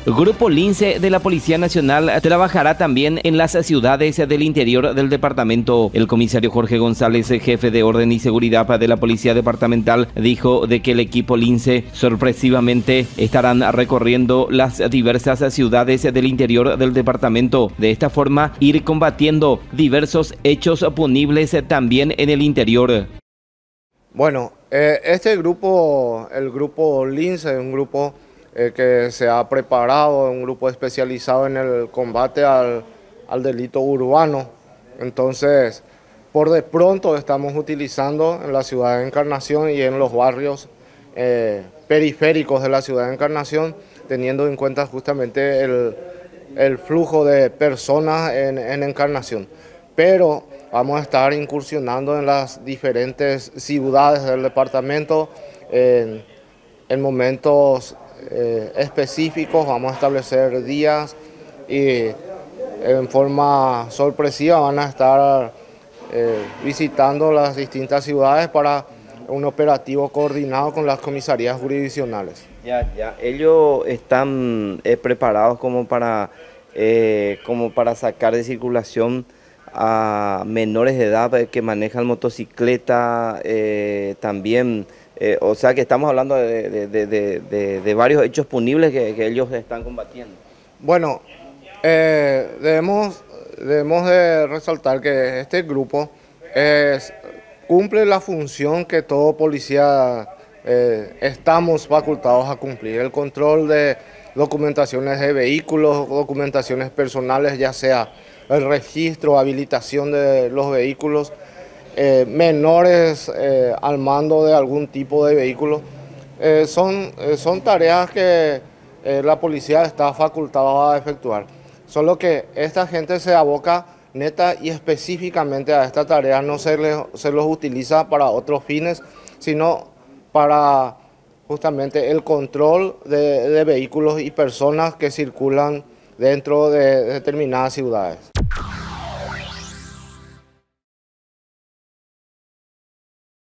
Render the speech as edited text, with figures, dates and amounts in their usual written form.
El Grupo Lince de la Policía Nacional trabajará también en las ciudades del interior del departamento. El comisario Jorge González, jefe de Orden y Seguridad de la Policía Departamental, dijo de que el equipo Lince sorpresivamente estarán recorriendo las diversas ciudades del interior del departamento. De esta forma, ir combatiendo diversos hechos punibles también en el interior. Bueno, este grupo, el grupo Lince, es un grupo que se ha preparado, un grupo especializado en el combate al delito urbano. Entonces, por de pronto estamos utilizando en la ciudad de Encarnación y en los barrios periféricos de la ciudad de Encarnación, teniendo en cuenta justamente el flujo de personas en Encarnación. Pero vamos a estar incursionando en las diferentes ciudades del departamento en momentos específicos. Vamos a establecer días y en forma sorpresiva van a estar visitando las distintas ciudades para un operativo coordinado con las comisarías jurisdiccionales. Ellos están preparados como para sacar de circulación a menores de edad que manejan motocicleta también. O sea que estamos hablando de varios hechos punibles que ellos están combatiendo. Bueno, debemos de resaltar que este grupo cumple la función que todo policía estamos facultados a cumplir: el control de documentaciones de vehículos, documentaciones personales, ya sea el registro, habilitación de los vehículos, menores al mando de algún tipo de vehículo. Son tareas que la policía está facultada a efectuar. Solo que esta gente se aboca neta y específicamente a esta tarea, no se los utiliza para otros fines, sino para justamente el control de vehículos y personas que circulan dentro de determinadas ciudades.